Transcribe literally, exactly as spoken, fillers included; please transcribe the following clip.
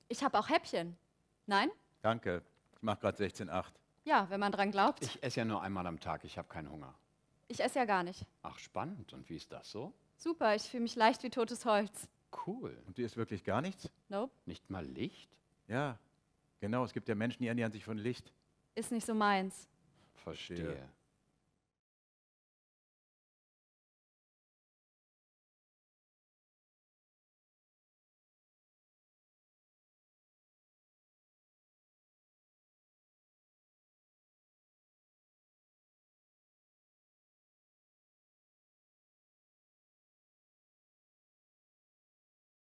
Ich habe auch Häppchen. Nein? Danke. Ich mache gerade sechzehn Komma acht. Ja, wenn man dran glaubt. Ich esse ja nur einmal am Tag, ich habe keinen Hunger. Ich esse ja gar nicht. Ach, spannend. Und wie ist das so? Super, ich fühle mich leicht wie totes Holz. Cool. Und du isst wirklich gar nichts? Nope, Nicht mal Licht? Ja, genau. Es gibt ja Menschen, die ernähren sich von Licht. ist nicht so meins. Verstehe.